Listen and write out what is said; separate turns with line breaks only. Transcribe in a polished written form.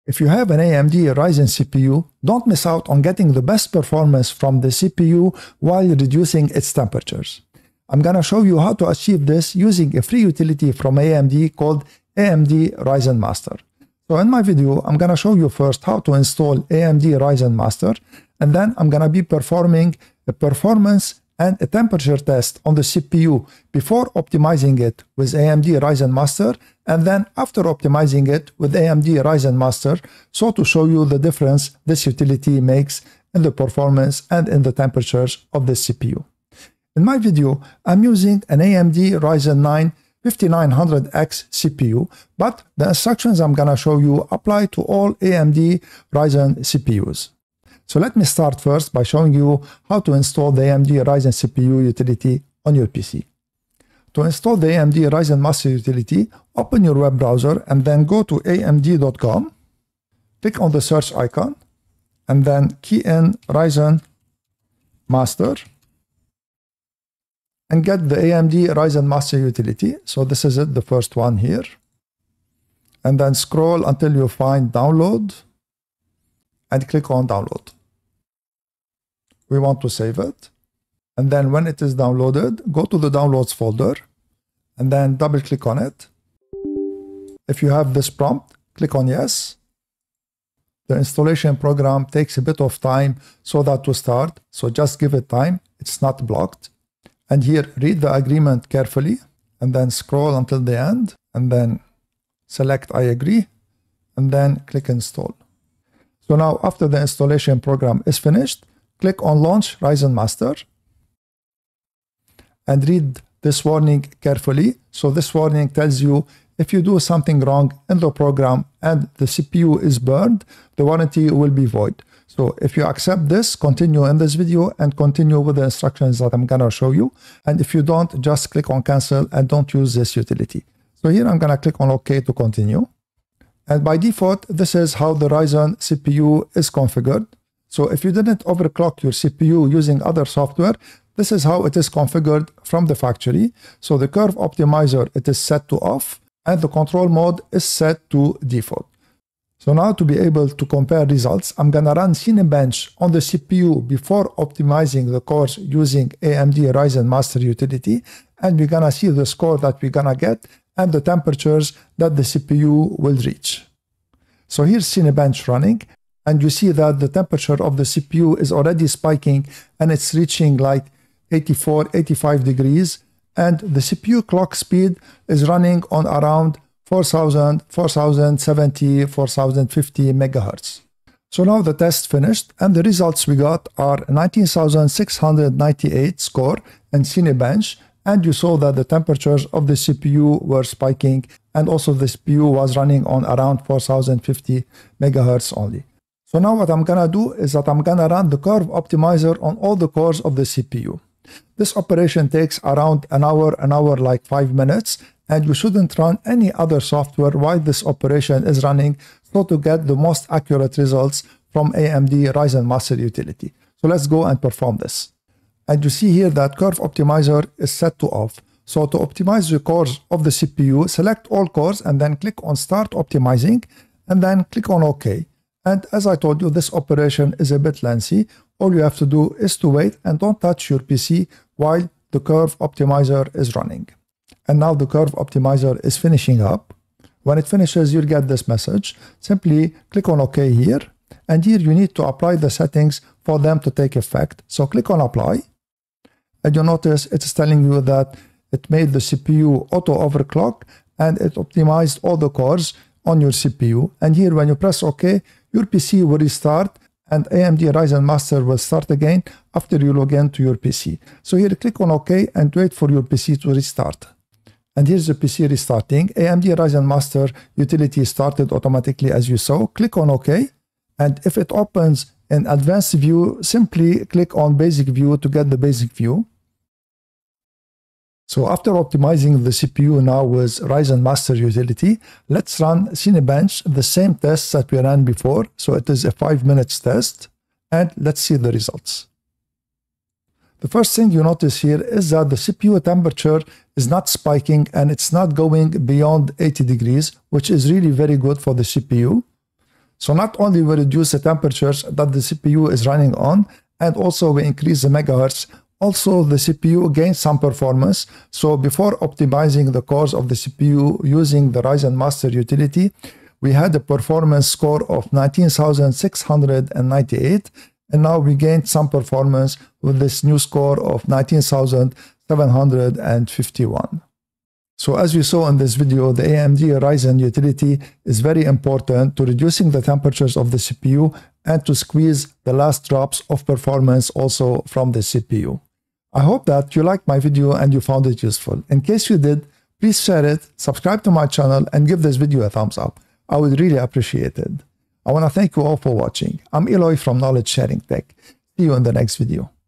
If you have an AMD Ryzen CPU, don't miss out on getting the best performance from the CPU while reducing its temperatures. I'm gonna show you how to achieve this using a free utility from AMD called AMD Ryzen Master. So in my video, I'm gonna show you first how to install AMD Ryzen Master, and then I'm gonna be performing a performance and a temperature test on the CPU before optimizing it with AMD Ryzen Master, and then after optimizing it with AMD Ryzen Master, so to show you the difference this utility makes in the performance and in the temperatures of the CPU. In my video, I'm using an AMD Ryzen 9 5900X CPU, but the instructions I'm gonna show you apply to all AMD Ryzen CPUs. So let me start first by showing you how to install the AMD Ryzen CPU utility on your PC. To install the AMD Ryzen Master utility, open your web browser and then go to amd.com, click on the search icon, and then key in Ryzen Master, and get the AMD Ryzen Master utility. So this is it, the first one here. And then scroll until you find download and click on download. We want to save it. And then when it is downloaded, go to the downloads folder and then double click on it. If you have this prompt, click on yes. The installation program takes a bit of time so that to start. So just give it time. It's not blocked. And here, read the agreement carefully and then scroll until the end and then select I agree and then click install. So now after the installation program is finished, click on launch Ryzen Master and read this warning carefully. So this warning tells you if you do something wrong in the program and the CPU is burned, the warranty will be void. So if you accept this, continue in this video and continue with the instructions that I'm gonna show you. And if you don't, just click on cancel and don't use this utility. So here I'm gonna click on OK to continue. And by default, this is how the Ryzen CPU is configured. So if you didn't overclock your CPU using other software, this is how it is configured from the factory. So the curve optimizer, it is set to off and the control mode is set to default. So now to be able to compare results, I'm gonna run Cinebench on the CPU before optimizing the cores using AMD Ryzen Master utility, and we're gonna see the score that we're gonna get and the temperatures that the CPU will reach. So here's Cinebench running, and you see that the temperature of the CPU is already spiking and it's reaching like 84, 85 degrees, and the CPU clock speed is running on around 4000, 4070, 4050 megahertz. So now the test finished and the results we got are 19,698 score in Cinebench, and you saw that the temperatures of the CPU were spiking and also the CPU was running on around 4050 megahertz only. So now what I'm gonna do is that I'm gonna run the curve optimizer on all the cores of the CPU. This operation takes around an hour like 5 minutes, and you shouldn't run any other software while this operation is running, so to get the most accurate results from AMD Ryzen Master utility. So let's go and perform this. And you see here that curve optimizer is set to off. So to optimize the cores of the CPU, select all cores and then click on start optimizing and then click on OK. And as I told you, this operation is a bit lengthy. All you have to do is to wait and don't touch your PC while the curve optimizer is running. And now the curve optimizer is finishing up. When it finishes, you'll get this message. Simply click on OK here. And here you need to apply the settings for them to take effect. So click on apply. And you'll notice it's telling you that it made the CPU auto overclock and it optimized all the cores on your CPU. And here when you press OK, your PC will restart and AMD Ryzen Master will start again after you log in to your PC. So here click on OK and wait for your PC to restart. And here's the PC restarting. AMD Ryzen Master utility started automatically as you saw. Click on OK. And if it opens in advanced view, simply click on basic view to get the basic view. So after optimizing the CPU now with Ryzen Master utility, let's run Cinebench, the same tests that we ran before. So it is a 5 minutes test, and let's see the results. The first thing you notice here is that the CPU temperature is not spiking and it's not going beyond 80 degrees, which is really very good for the CPU. So not only we reduce the temperatures that the CPU is running on, and also we increase the megahertz, also the CPU gains some performance. So before optimizing the cores of the CPU using the Ryzen Master utility, we had a performance score of 19,698, and now we gained some performance with this new score of 19,751. So as we saw in this video, the AMD Ryzen utility is very important to reducing the temperatures of the CPU and to squeeze the last drops of performance also from the CPU. I hope that you liked my video and you found it useful. In case you did, please share it, subscribe to my channel, and give this video a thumbs up. I would really appreciate it. I want to thank you all for watching. I'm Eloy from Knowledge Sharing Tech. See you in the next video.